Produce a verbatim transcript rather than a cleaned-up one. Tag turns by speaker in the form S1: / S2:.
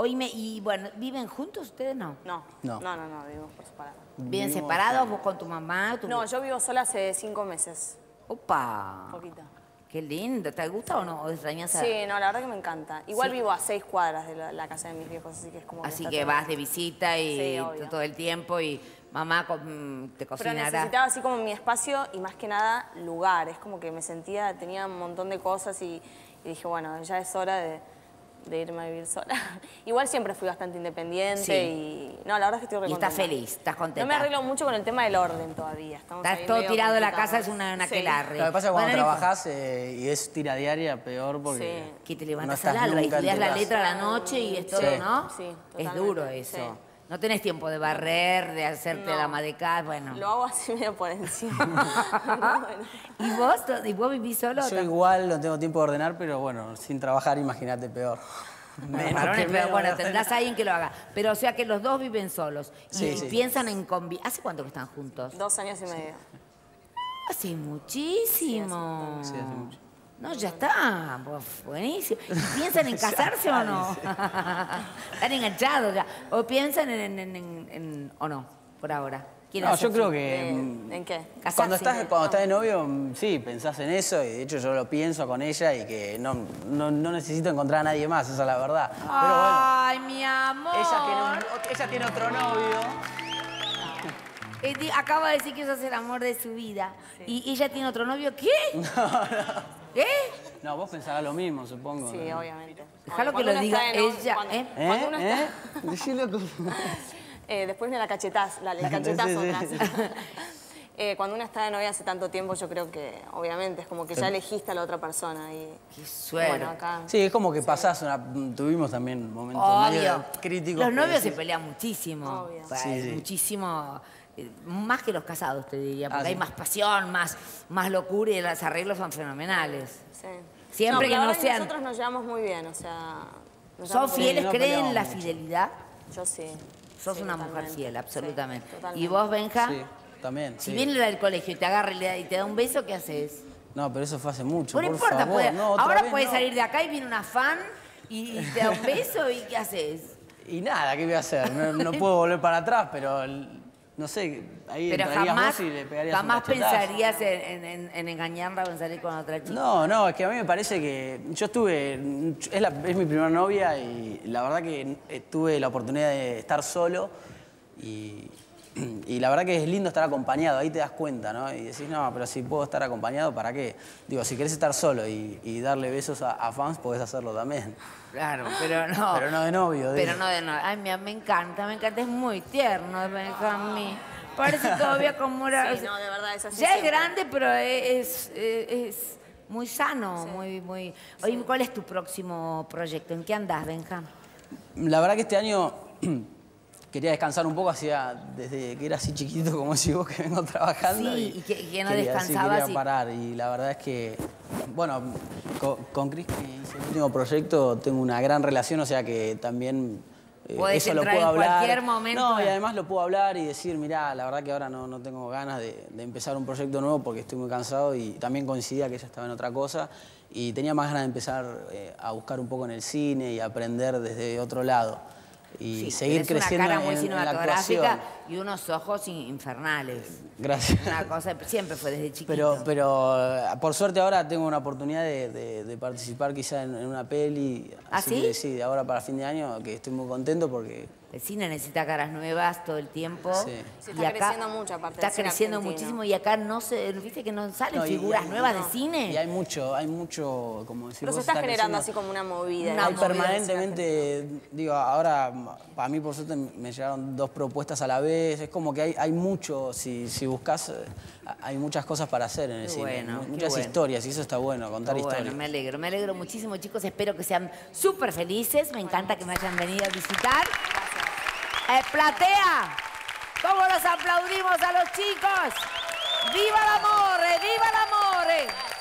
S1: Oíme, y bueno, ¿viven juntos ustedes? No.
S2: No,
S3: No.
S2: no, no, no, vivimos por separado.
S1: ¿Viven
S3: Vivimos
S1: separados
S3: en-
S1: vos con tu mamá? Tu...
S2: No, yo vivo sola hace cinco meses.
S1: Opa.
S2: Un poquito.
S1: Qué lindo. ¿Te gusta o no? ¿O extrañas a...
S2: Sí, no, la verdad que me encanta. Igual
S1: Sí.
S2: vivo a seis cuadras de la, la casa de mis viejos, así que es como que
S1: Así
S2: está
S1: que
S2: todo
S1: vas
S2: bien.
S1: de visita y
S2: Sí, obvio.
S1: todo el tiempo y mamá co- mm, te
S2: Pero
S1: cocinará.
S2: necesitaba así como mi espacio y más que nada lugar. Es como que me sentía, tenía un montón de cosas y, y dije, bueno, ya es hora de, de irme a vivir sola. Igual siempre fui bastante independiente
S1: Sí.
S2: y... No, la verdad es que estoy re
S1: Y estás
S2: contenta.
S1: feliz, estás contenta.
S2: No me arreglo mucho con el tema del orden todavía. Estamos
S1: Estás
S2: ahí
S1: todo
S2: medio
S1: tirado de la
S2: complicados.
S1: casa, es una, una
S2: Sí.
S1: aquelarre.
S3: Lo que pasa es que cuando
S1: Bueno, no
S3: trabajás eh, y es tira diaria, peor porque...
S2: Sí.
S1: Que te
S3: no
S1: levantas
S3: estás
S1: al alba y
S3: nunca en
S1: estudias
S3: tu
S1: la
S3: casa.
S1: letra a la noche y es todo,
S2: Sí,
S1: ¿no?
S2: sí,
S1: Es
S2: totalmente,
S1: duro eso.
S2: sí.
S1: No tenés tiempo de barrer, de hacerte
S2: No.
S1: la ama de casa, bueno.
S2: Lo hago así medio por encima. Bueno.
S1: ¿Y vos, to- y vos vivís solo?
S3: Yo igual no tengo tiempo de ordenar, pero bueno, sin trabajar, imagínate, peor.
S1: Bueno,
S3: Menos
S1: varones,
S3: que
S1: pero
S3: menos
S1: bueno,
S3: de
S1: tendrás
S3: ordenar.
S1: a alguien que lo haga. Pero o sea que los dos viven solos y,
S3: Sí,
S1: y
S3: sí.
S1: piensan en convivir. ¿Hace cuánto que están juntos?
S2: Dos años y medio.
S1: Hace muchísimo.
S3: Sí, hace mucho.
S1: No, ya está. Pues, buenísimo. ¿Y piensan en casarse o no? Están enganchados ya. ¿O piensan en, en- en- en- o no, por ahora? ¿Quieren
S3: No,
S1: hacer
S3: yo creo
S1: su-
S3: que...
S2: Eh,
S3: mm,
S2: ¿En qué?
S1: Casarse.
S3: Cuando estás, cuando estás de novio, mm, sí, pensás en eso y de hecho yo lo pienso con ella y que no, no, no necesito encontrar a nadie más, esa es la verdad. Pero bueno,
S1: Ay, mi amor.
S3: ella tiene, un- ella tiene otro novio.
S1: Eh, di- Acaba de decir que sos el amor de su vida. ¿Y ella tiene otro novio? ¿Qué? ¿Qué?
S3: No, vos pensarás lo mismo, supongo.
S2: Sí,
S3: ¿no?
S2: obviamente.
S1: Déjalo
S2: Cuando
S1: que lo
S2: uno
S1: diga
S2: está de no-
S1: ella,
S2: Cuando,
S1: ¿eh?
S2: cuando uno
S3: ¿Eh?
S2: está...
S3: ¿Eh? Decilo con-
S2: Eh, después viene la cachetazo, la, el cachetazo
S3: Sí, sí,
S2: atrás.
S3: sí.
S2: Eh, cuando uno está de novia hace tanto tiempo, yo creo que, obviamente, es como que ya elegiste a la otra persona. Y,
S1: Qué suerte.
S2: bueno, acá...
S3: Sí, es como que pasás una... Tuvimos también momentos
S1: Obvio.
S3: medio críticos.
S1: Los
S3: que
S1: novios se
S3: decís,
S1: pelean muchísimo.
S2: Obvio.
S1: Pues,
S3: Sí, sí.
S1: Muchísimo. eh, Más que los casados, te diría. Porque
S3: Ah,
S1: hay
S3: sí.
S1: más pasión, más, más locura y los arreglos son fenomenales.
S2: Sí.
S1: Siempre
S2: pero
S1: que
S2: la
S1: no
S2: verdad
S1: sean-
S2: Nosotros nos llevamos muy bien, o sea... nos
S1: ¿Son
S2: llevamos muy
S1: fieles?
S3: no
S1: ¿Creen en
S3: peleamos
S1: la
S3: mucho.
S1: fidelidad?
S2: bien. Yo sí.
S1: Sos
S2: Sí,
S1: una mujer
S2: totalmente.
S1: fiel, absolutamente.
S2: Sí, totalmente.
S1: ¿Y vos, Benja?
S3: Sí, también.
S1: Si
S3: sí.
S1: viene la del colegio y te agarra y le da- y te da un beso, ¿qué haces?
S3: No, pero eso fue hace mucho.
S1: Bueno, no
S3: por
S1: importa,
S3: favor.
S1: puede-
S3: No, otra
S1: ahora
S3: vez
S1: puedes
S3: no.
S1: salir de acá y viene una fan y, y te da un beso y ¿qué haces?
S3: Y nada, ¿qué voy a hacer? No, no puedo volver para atrás, pero el- no sé, ahí
S1: Pero
S3: entrarías
S1: jamás,
S3: vos y le pegarías un
S1: jamás
S3: cachetazo.
S1: pensarías en, en- en engañarla o en salir con otra chica.
S3: No, no, es que a mí me parece que yo estuve, es, la- es mi primera novia y la verdad que eh, tuve la oportunidad de estar solo y, y la verdad que es lindo estar acompañado, ahí te das cuenta, ¿no? Y decís, no, pero si puedo estar acompañado, ¿para qué? Digo, si querés estar solo y, y darle besos a, a fans, podés hacerlo también.
S1: Claro, pero no.
S3: Pero no de novio,
S1: Pero
S3: digo.
S1: no de novio. Ay, mira, me encanta, me encanta. Es muy tierno, Benjamín. Parece todavía como era...
S2: Sí, no, de verdad, es así
S1: Ya es
S2: siempre.
S1: grande, pero es, es, es muy sano, muy, muy... Oye, ¿cuál es tu próximo proyecto? ¿En qué andás, Benjamín?
S3: La verdad que este año quería descansar un poco, hacía desde que era así chiquito como si vos que vengo trabajando.
S1: Sí, y que- que no
S3: quería-
S1: descansabas
S3: Sí, quería
S1: y-
S3: parar y la verdad es que, bueno, con, con Cris, que hice el último proyecto, tengo una gran relación, o sea que también eh,
S1: Podés
S3: eso lo
S1: entrar
S3: puedo
S1: en
S3: hablar.
S1: cualquier momento.
S3: No, y además lo puedo hablar y decir, mirá, la verdad que ahora no, no tengo ganas de, de empezar un proyecto nuevo porque estoy muy cansado y también coincidía que ella estaba en otra cosa y tenía más ganas de empezar eh, a buscar un poco en el cine y aprender desde otro lado. Y
S1: Sí,
S3: seguir
S1: tenés
S3: creciendo
S1: una cara muy
S3: en, en la
S1: cinematográfica
S3: actuación.
S1: y unos ojos in- infernales.
S3: Gracias.
S1: Una cosa, siempre fue desde chiquito.
S3: Pero, pero eh, por suerte ahora tengo una oportunidad de, de- de participar quizá en, en una peli.
S1: ¿Ah,
S3: así
S1: sí?
S3: que sí, de ahora para fin de año, que estoy muy contento porque...
S1: El cine necesita caras nuevas todo el tiempo.
S3: Sí.
S2: Sí, está creciendo mucho, aparte
S1: Está
S2: del cine
S1: creciendo
S2: argentino.
S1: muchísimo y acá no se, viste que no salen
S3: No, y-
S1: figuras
S3: y hay-
S1: nuevas
S2: no.
S1: de cine.
S3: Y hay mucho, hay mucho, como decir
S2: Pero se
S3: vos,
S2: está generando
S3: creciendo.
S2: así como una movida.
S1: Una
S3: Hay
S1: movida
S3: permanentemente, digo, ahora para mí por suerte me llegaron dos propuestas a la vez, es como que hay, hay mucho, si, si buscas, eh, hay muchas cosas para hacer en el
S1: Qué
S3: cine,
S1: bueno,
S3: mu-
S1: qué
S3: muchas
S1: bueno.
S3: historias y eso está bueno, contar
S1: Bueno,
S3: historias.
S1: me alegro, me alegro muchísimo, chicos. Espero que sean súper felices. Me encanta que me hayan venido a visitar. Eh, platea, ¿cómo los aplaudimos a los chicos? ¡Viva el amor! ¡Viva el amor!